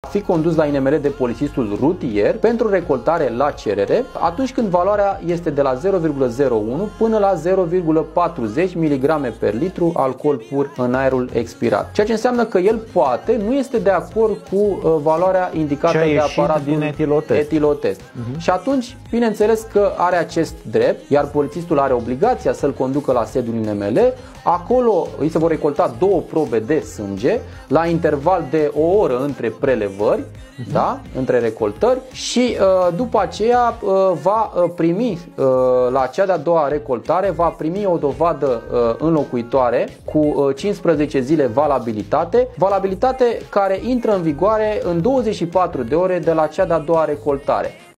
fi condus la INMR de polițistul rutier pentru recoltare la cerere atunci când valoarea este de la 0,01 până la 0,40 mg per litru alcool pur în aerul expirat. Ceea ce înseamnă că el poate nu este de acord cu valoarea indicată de aparatul din etilotest. Și atunci, bineînțeles că are acest drept, iar polițistul are obligația să-l conducă la sediul INML. Acolo îi se vor recolta 2 probe de sânge la interval de o oră între prelevări, da? Între recoltări, și după aceea va primi la cea de-a doua recoltare va primi o dovadă înlocuitoare cu 15 zile valabilitate care intră în vigoare în 24 de ore de la cea de-a doua recoltare.